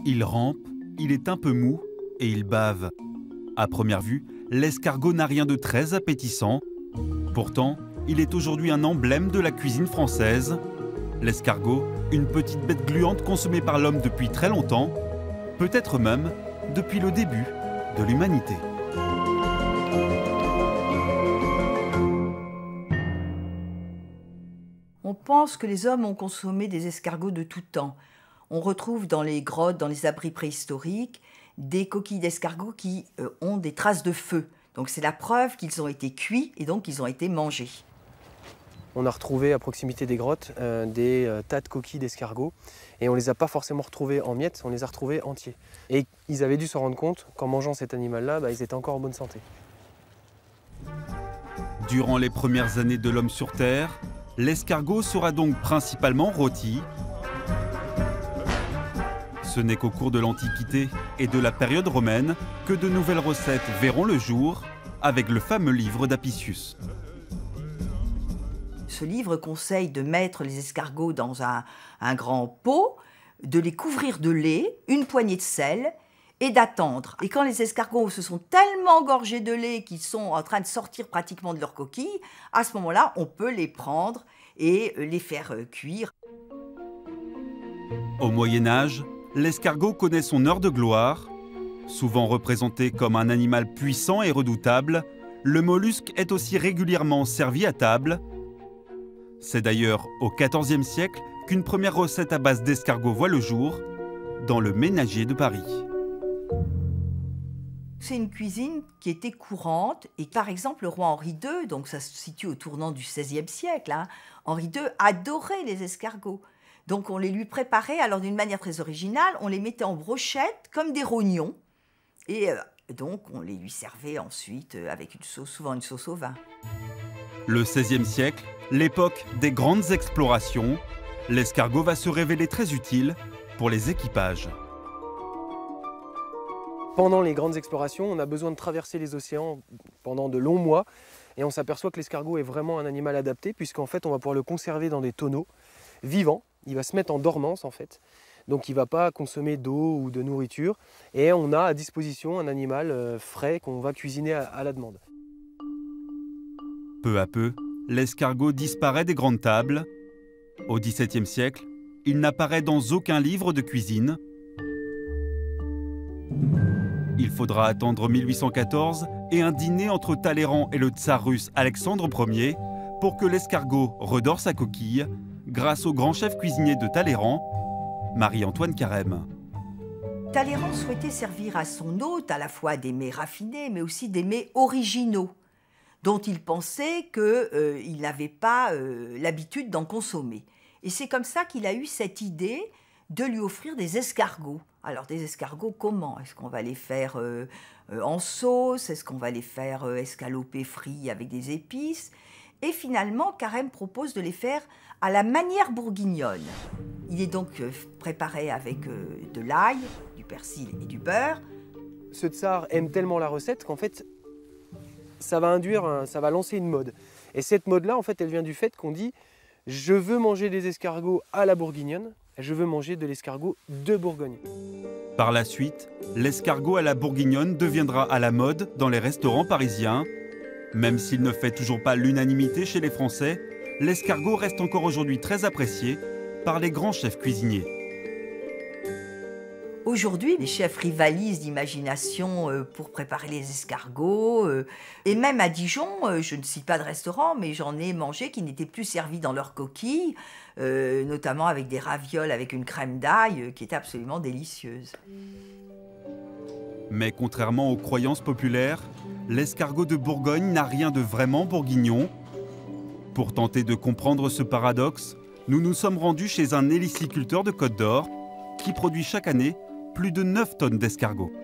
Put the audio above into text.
Il rampe, il est un peu mou et il bave. À première vue, l'escargot n'a rien de très appétissant. Pourtant, il est aujourd'hui un emblème de la cuisine française. L'escargot, une petite bête gluante consommée par l'homme depuis très longtemps, peut-être même depuis le début de l'humanité. On pense que les hommes ont consommé des escargots de tout temps. On retrouve dans les grottes, dans les abris préhistoriques, des coquilles d'escargots qui ont des traces de feu. Donc c'est la preuve qu'ils ont été cuits et donc qu'ils ont été mangés. On a retrouvé à proximité des grottes des tas de coquilles d'escargots et on ne les a pas forcément retrouvés en miettes, on les a retrouvés entiers. Et ils avaient dû se rendre compte qu'en mangeant cet animal-là, ils étaient encore en bonne santé. Durant les premières années de l'homme sur Terre, l'escargot sera donc principalement rôti. Ce n'est qu'au cours de l'Antiquité et de la période romaine que de nouvelles recettes verront le jour avec le fameux livre d'Apicius. Ce livre conseille de mettre les escargots dans un grand pot, de les couvrir de lait, une poignée de sel et d'attendre. Et quand les escargots se sont tellement engorgés de lait qu'ils sont en train de sortir pratiquement de leur coquille, à ce moment-là, on peut les prendre et les faire cuire. Au Moyen-Âge, l'escargot connaît son heure de gloire. Souvent représenté comme un animal puissant et redoutable, le mollusque est aussi régulièrement servi à table. C'est d'ailleurs au XIVe siècle qu'une première recette à base d'escargot voit le jour dans le Ménagier de Paris. C'est une cuisine qui était courante et par exemple le roi Henri II, donc ça se situe au tournant du XVIe siècle, Henri II adorait les escargots. Donc on les lui préparait alors d'une manière très originale, on les mettait en brochette comme des rognons et donc on les lui servait ensuite avec une sauce, souvent une sauce au vin. Le XVIe siècle, l'époque des grandes explorations, l'escargot va se révéler très utile pour les équipages. Pendant les grandes explorations, on a besoin de traverser les océans pendant de longs mois et on s'aperçoit que l'escargot est vraiment un animal adapté puisqu'en fait on va pouvoir le conserver dans des tonneaux vivants. Il va se mettre en dormance en fait, donc il ne va pas consommer d'eau ou de nourriture et on a à disposition un animal frais qu'on va cuisiner à la demande. Peu à peu, l'escargot disparaît des grandes tables. Au XVIIe siècle, il n'apparaît dans aucun livre de cuisine. Il faudra attendre 1814 et un dîner entre Talleyrand et le tsar russe Alexandre Ier pour que l'escargot redore sa coquille grâce au grand chef cuisinier de Talleyrand, Marie-Antoine Carême. Talleyrand souhaitait servir à son hôte à la fois des mets raffinés mais aussi des mets originaux dont il pensait qu'il n'avait pas l'habitude d'en consommer. Et c'est comme ça qu'il a eu cette idée de lui offrir des escargots. Alors des escargots comment? Est-ce qu'on va les faire en sauce? Est-ce qu'on va les faire escalopés frits avec des épices? Et finalement, Carême propose de les faire à la manière bourguignonne. Il est donc préparé avec de l'ail, du persil et du beurre. Ce tsar aime tellement la recette qu'en fait, ça va lancer une mode. Et cette mode-là, en fait, elle vient du fait qu'on dit « je veux manger des escargots à la bourguignonne ». Je veux manger de l'escargot de Bourgogne. Par la suite, l'escargot à la bourguignonne deviendra à la mode dans les restaurants parisiens. Même s'il ne fait toujours pas l'unanimité chez les Français, l'escargot reste encore aujourd'hui très apprécié par les grands chefs cuisiniers. Aujourd'hui, les chefs rivalisent d'imagination pour préparer les escargots. Et même à Dijon, je ne cite pas de restaurant, mais j'en ai mangé qui n'étaient plus servis dans leur coquille, notamment avec des ravioles avec une crème d'ail qui était absolument délicieuse. Mais contrairement aux croyances populaires, l'escargot de Bourgogne n'a rien de vraiment bourguignon. Pour tenter de comprendre ce paradoxe, nous nous sommes rendus chez un héliciculteur de Côte d'Or qui produit chaque année plus de 9 tonnes d'escargots.